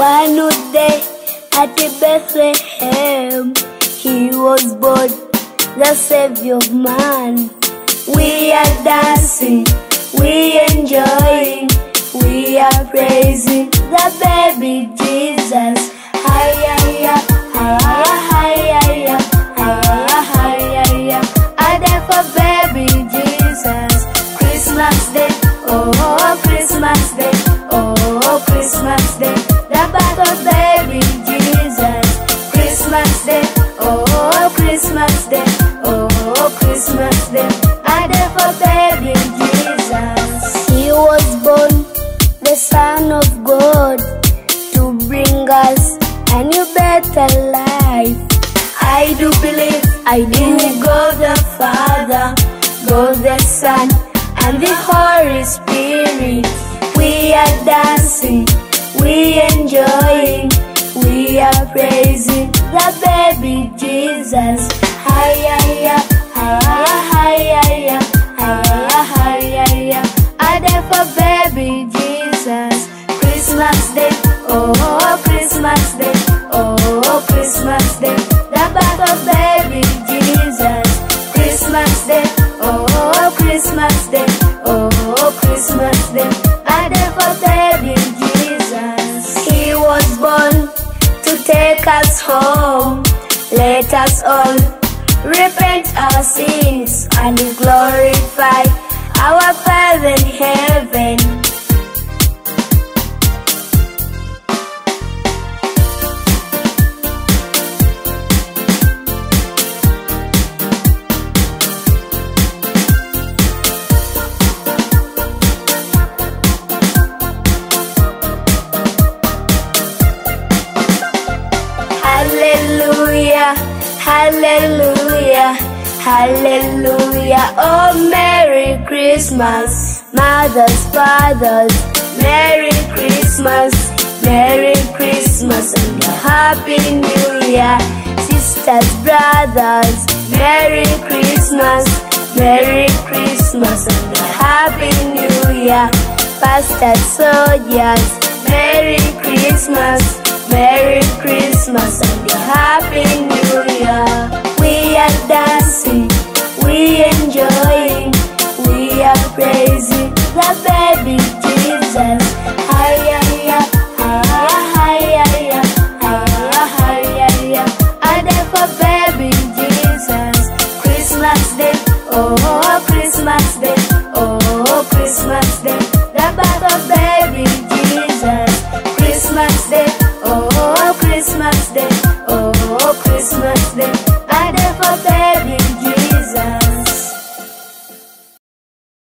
One day at Bethlehem, he was born, the Savior of man. We are dancing, we enjoying, we are praising the baby Jesus. Hi-ya-ya, hi-ya-ya, hi-ya-ya, a day for baby Jesus. Christmas Day, oh Christmas Day, oh Christmas Day, the birth of baby Jesus. Christmas Day, oh Christmas Day, oh Christmas Day, a day for baby Jesus. He was born, the Son of God, to bring us a new better life. I do believe, I do God the Father, God the Son, and the Holy Spirit. We are dancing, we enjoying, we are praising the baby Jesus. Hi-ya-ya, hi-ya-ya, hi-ya-ya, a day for baby Jesus. Christmas Day, oh Christmas Day, oh Christmas Day, the birth of baby Jesus. Christmas Day, oh Christmas Day, oh Christmas Day, a day for baby Jesus. He was born to take us home. Let us all repent our sins and glorify our Father in heaven. Hallelujah, hallelujah, hallelujah. Oh, Merry Christmas, mothers, fathers. Merry Christmas, Merry Christmas, and a Happy New Year. Sisters, brothers, Merry Christmas, Merry Christmas, and a Happy New Year. Pastors, soldiers, Merry Christmas, Merry Christmas, and a Happy New Year. We are dancing, we enjoying, we are praising the baby Jesus. Hi-ya-ya, hi-ya-ya, hi-ya-ya, a day for baby Jesus. Christmas Day, oh Christmas Day, oh Christmas Day, the birth of baby Jesus. Christmas Day,